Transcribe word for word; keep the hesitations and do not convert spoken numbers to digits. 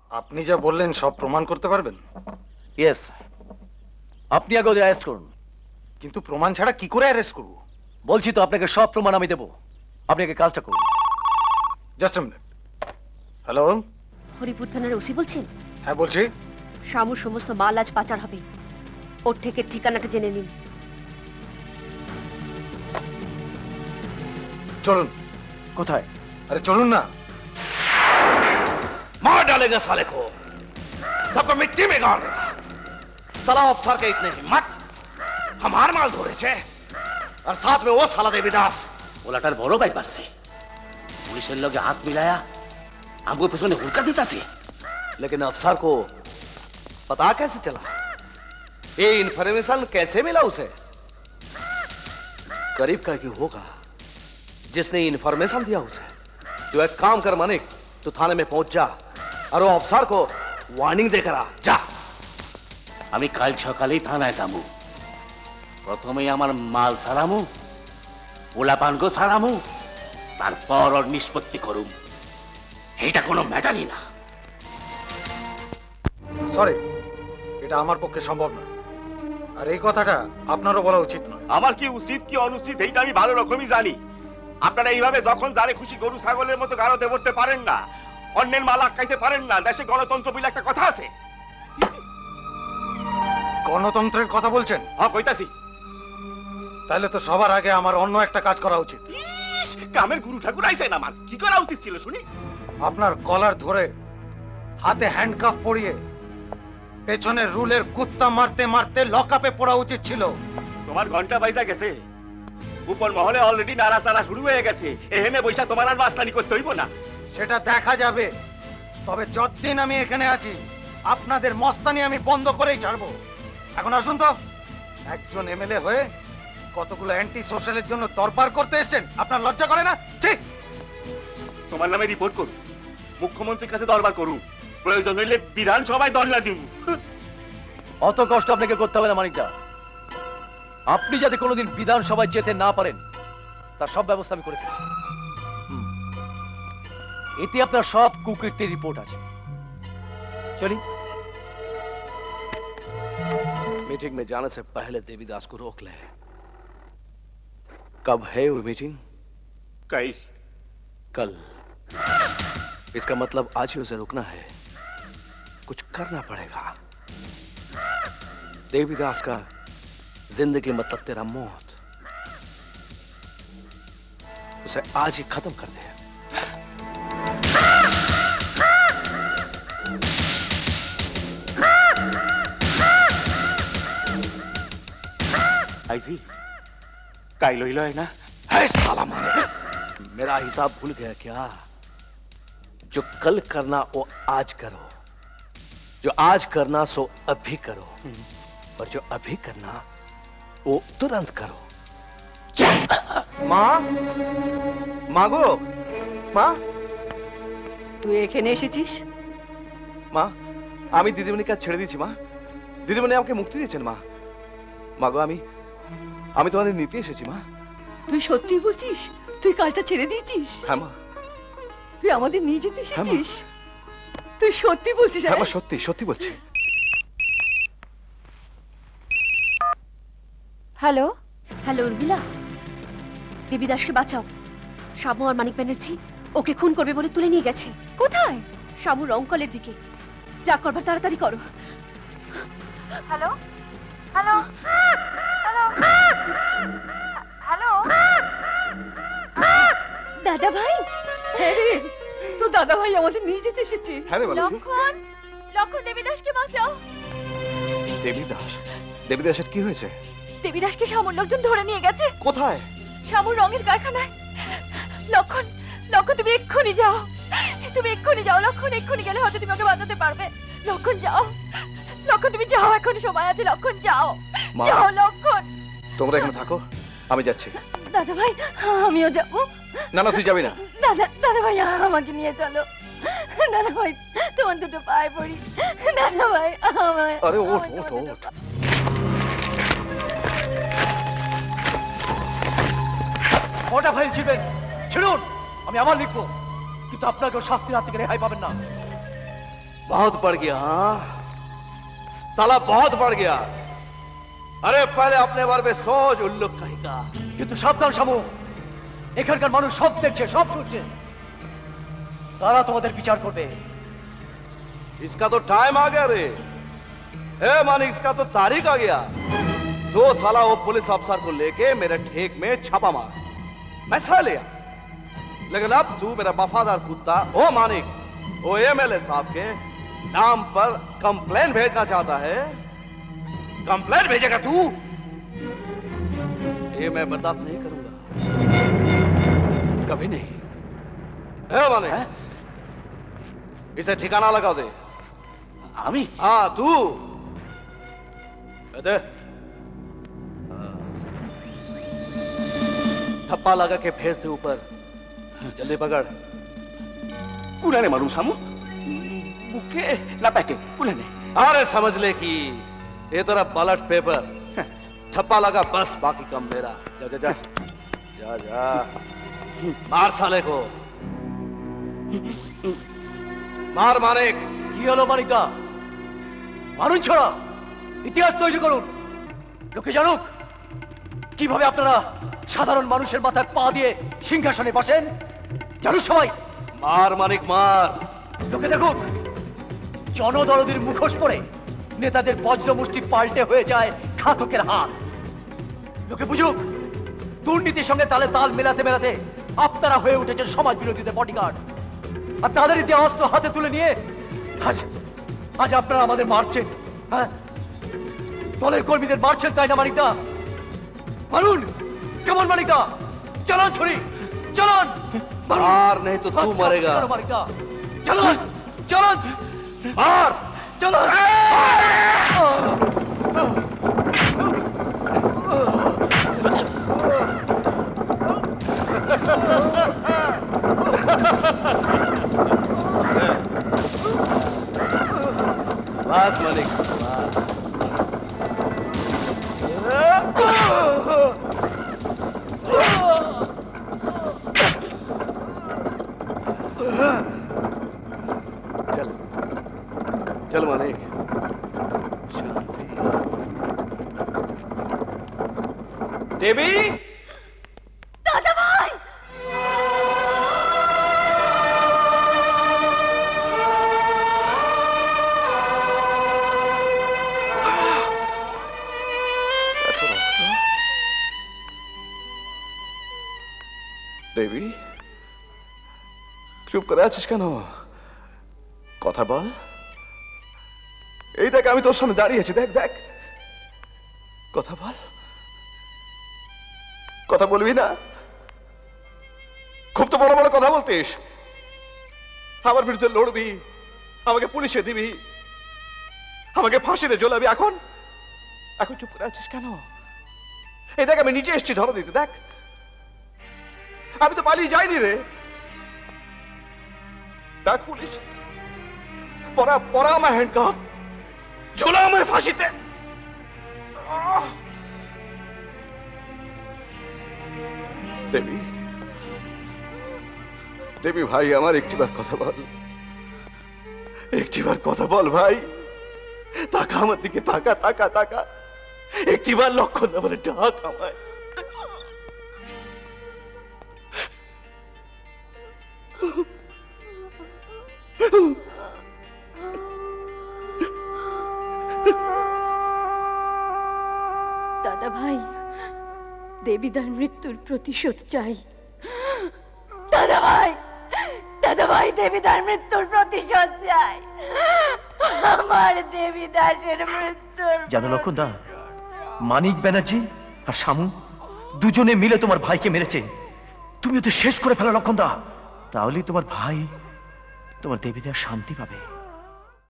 আপনি যা বললেন সব প্রমাণ করতে পারবেন? ইয়েস, আপনি আগে ওদের অ্যারেস্ট করুন। কিন্তু প্রমাণ ছাড়া কি করে অ্যারেস্ট করব? বলছি তো আপনাকে সব প্রমাণ আমি দেব, আপনি আগে কাজটা করুন। Just a minute. Hello, Haripur থানার ওসি বলছেন? হ্যাঁ বলছি। শামুর সমস্ত মাল আজ পাচার হবে, ওর থেকে ঠিকানাটা জেনে নিন। চলুন। কোথায়? अरे चलून ना। मार डालेगा साले को, सबको मिट्टी में गाड़ देगा। साला अफसर के इतने हिम्मत, हमार माल धो रहे थे और साथ में वो साला देवीदास ওলাটার বড় ভাই পারছে পুলিশের লগে হাত মিলায়া আমগো পেছনে হুড়কা দিতাছে। लेकिन अफसर को पता कैसे चला? ये इंफॉर्मेशन कैसे मिला उसे? करीब का क्यों होगा जिसने इंफॉर्मेशन दिया उसे। तू एक काम कर मानिक, तू थाने में पहुंच जा और वो अफसर को वार्निंग देकर आ जा। আমি কাল সকালেই থানায় যাবো, প্রথমেই আমার মাল সারামু, পোলাপানগো সারামু, তারপর ওর নিষ্পত্তি করুম। এটা কোনো ম্যাটারই না। সরি, এটা আমার পক্ষে সম্ভব না, আর এই কথাটা আপনারও বলা উচিত নয়। আমার কি উচিত কি অনুচিত এইটা আমি ভালো রকমই জানি। আপনারা এইভাবে যখন যারে খুশি গরু ছাগলের মতো গাড়ো দেবরতে পারেন না, অন্যের মাল আটকাইতে পারেন না। দেশে গণতন্ত্র বলে একটা কথা আছে। গণতন্ত্রের কথা বলছেন? হ্যাঁ কইতাছি। তাহলে তো সবার আগে আমার অন্য একটা কাজ করা উচিত। ইস, কামের গুরু ঠাকুর আইছেন আমার, কি করা উচিত ছিল শুনি? আপনার কলার ধরে হাতে হ্যান্ডকাফ পরিয়ে পেছনে রুলের কুত্তা মারতে মারতে লকআপে পড়া উচিত ছিল। তোমার ঘন্টা বাইজা গেছে, উপর মহলে অলরেডি নাড়াচাড়া শুরু হয়ে গেছে। এখানে বৈশা তোমার আর বাস্তানি করতে হইব না। সেটা দেখা যাবে, তবে যতদিন আমি এখানে আছি আপনাদের মস্তানি আমি বন্ধ করেই ছাড়বো। এখন আসুন তো, একজন এমএলএ হয়ে কতগুলো অ্যান্টি সোশ্যালের জন্য দরবার করতে এসেছেন, আপনার লজ্জা করে না? ঠিক, তোমার নামে রিপোর্ট করুন, মুখ্যমন্ত্রীর কাছে দরবার করুন, প্রয়োজন হইলে বিধানসভায় ধর্ণা দিব। অত কষ্ট আপনাকে করতে হবে না মানিকদা। আপনি যাতে কোনোদিন বিধানসভায় যেতে না পারেন তার সব ব্যবস্থা আমি করে ফেলেছি। এতে আপনার সব কুকীর্তির রিপোর্ট আছে। চলি। मीटिंग में जाने से पहले देवीदास को रोक ले। कब है वो मीटिंग? कल। कल? इसका मतलब आज ही उसे रुकना है, कुछ करना पड़ेगा। देवीदास का जिंदगी मतलब तेरा मौत, उसे आज ही खत्म कर दे। आईसी काइलो हिलो है ना? है साला मारे, मेरा हिसाब भूल गया क्या? जो कल करना वो आज करो, जो आज करना सो अभी करो, और जो अभी करना वो तुरंत करो। মা, মা গো, মা। তুই এখানে এসেছিস? মা, আমি দিদিমণিকে আজ ছেড়ে দিয়েছি মা। দিদিমণি আমাকে মুক্তি দিয়েছেন মা। মা গো, আমি আমি তোমাদের নিতে এসেছি মা। তুই সত্যি বলছিস? তুই কাজটা ছেড়ে দিয়েছিস? হ্যাঁ মা। তুই আমাদের নিয়ে যেতে এসেছিস? তুই সত্যি বলছিস? হ্যাঁ মা, সত্যি সত্যি বলছি। হ্যালো হ্যালো উর্মিলা, দেবীদাসকে বাঁচাও। শামু আর মানিক ব্যানার্জি ওকে খুন করবে বলে তুলে নিয়ে গেছে। কোথায়? শামু রংকলের দিকে। যা করবার তাড়াতাড়ি করো। হ্যালো হ্যালো হ্যালো হ্যালো দাদা ভাই। হ্যাঁ রে, তো দাদা ভাই আমাদের নিয়ে যেতে এসেছে। হ্যাঁ রে বাবুজি। লক্ষণ, লক্ষণ দেবীদাসকে বাঁচাও। দেবীদাস? দেবীদাসের কি হয়েছে? দেবীদাসকে শামুর লোকজন ধরে নিয়ে গেছে। কোথায়? শামুর রঙের কারখানায়। লক্ষণ, লক্ষণ তুমি এক্ষুনি যাও, তুমি এক্ষুনি যাও লক্ষণ, এক্ষুনি গেলে হয়তো তুমি ওকে বাঁচাতে পারবে। লক্ষণ যাও, লক্ষণ তুমি যাও, এখন সময় আছে। লক্ষণ যাও, যাও লক্ষণ। তোমরা এখানে থাকো, আমি যাচ্ছি। দাদা ভাই আমিও যাব। না না, তুই যাবি না। দাদা দাদা ভাই আমাকে নিয়ে চলো। দাদা ভাই তোমার দুটো পায়ে পড়ি। দাদা ভাই আমায়। আরে ওঠ ওঠ ওঠ। কটা ফাইল ছিলেন? ছিড়ুন, আমি আবার লিখবো, কিন্তু আপনাকেও শাস্তির হাত থেকে রেহাই পাবেন না। बहुत बढ़ गया। हाँ साला बहुत बढ़ गया। अरे पहले अपने बारे में सोच उल्लू कहीं का। কিন্তু সাবধান শামু, এখানকার মানুষ সব দেখছে, সব শুনছে, তারা তোমাদের বিচার করবে। इसका तो टाइम आ गया रे। ए मानिक, इसका तो तारीख आ गया। दो साला वो पुलिस अफसर को लेके मेरे ठेक में छापा मारा, मैं सह लिया। लेकिन अब तू मेरा वफादार कुत्ता ओ मानिक, वो एमएलए साहब के नाम पर कंप्लेन भेजना चाहता है। कंप्लेन भेजेगा तू? ये मैं बर्दाश्त नहीं करूंगा, कभी नहीं। है मानिक, इसे ठिकाना लगा दे। আমি? हाँ तू दे। थप्पा लगा के भेज दे ऊपर, जल्दी पकड़। কুনানে মারুম শামু? বুকে না পেটে? কুনানে? अरे समझ ले कि ये तेरा बैलेट पेपर। थप्पा लगा बस, बाकी कम मेरा। जा जा जा जा जा, मार साले को, मार मानिक। কি হলো মানিকদা? মানুষ ছড়া ইতিহাস তৈরি করুন, লোকে জানুক কিভাবে আপনারা সাধারণ মানুষের মাথায় পা দিয়ে সিংহাসনে বসেন। জানুক সবাই। मार मानिक मार। লোকে দেখুক জনদরদির মুখোশ পরে নেতাদের বজ্রমুষ্টি পাল্টে হয়ে যায় ঘাতকের হাত। লোকে বুঝুক দুর্নীতির সঙ্গে তালে তাল মেলাতে মেলাতে আপনারা হয়ে উঠেছেন সমাজ বিরোধীদের বডিগার্ড। আর তাদেরই দেওয়া অস্ত্র হাতে তুলে নিয়ে আজ আজ আপনারা আমাদের মারছেন। হ্যাঁ, দলের কর্মীদের মারছেন, তাই না মানিকদা? মারুন, কেমন মানিকদা? চালান ছুরি, চালান। मार नहीं तो तू मरेगा। मानिकदा চালান, চালান, मार, চালান। बस मानिक, चल चल मानिक, शांति। देवी, दादा भाई, দেবী চুপ করে আছিস কেন? কথা বল। এই দেখ আমি তোর সামনে দাঁড়িয়ে আছি, দেখ দেখ, কথা বল। কথা বলবি না? খুব তো বড় বড় কথা বলতিস, আমার বিরুদ্ধে লড়বি, আমাকে পুলিশে দিবি, আমাকে ফাঁসিতে ঝোলাবি। এখন এখন চুপ করে আছিস কেন? এই দেখ আমি নিচে এসেছি ধরা দিতে, দেখ আমি তো পালিয়ে যাইনি রে। ডাক পুলিশ, পরা পরা আমার হ্যান্ডকাফ, ঝোলা আমার ফাঁসিতে। দেবী, দেবী ভাই আমার একটিবার কথা বল, একটিবার কথা বল ভাই। তাকা আমার দিকে, তাকা তাকা তাকা, একটিবার লক্ষণ না বলে ডাক আমায়। দাদা ভাই, দেবীদার মৃত্যুর প্রতিশোধ চাই। দাদা ভাই, দাদা ভাই, দেবীদার মৃত্যুর প্রতিশোধ চাই। আমার দেবীদাসের মৃত্যুর। জানো লক্ষণদা, মানিক ব্যানার্জি আর শামু দুজনে মিলে তোমার ভাইকে মেরেছে। তুমি ওদের শেষ করে ফেলো লক্ষণদা, তাহলেই তোমার ভাই তোমার দেবীদার শান্তি পাবে।